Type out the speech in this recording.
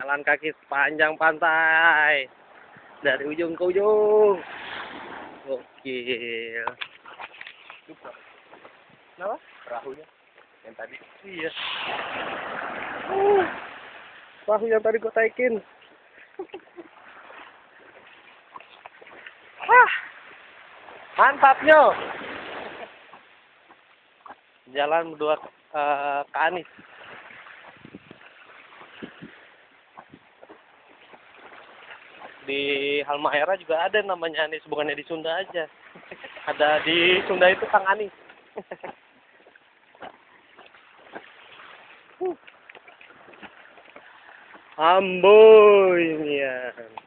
Jalan kaki sepanjang pantai dari ujung ke ujung. Gokil. Kenapa? Perahunya yang tadi. Iya. Perahu yang tadi gue taikin. Mantapnya. Jalan berdua ke Anis. Di Halmahera juga ada namanya Anis, bukannya di Sunda aja. Ada di Sunda itu Kang Anis. Amboy ini ya.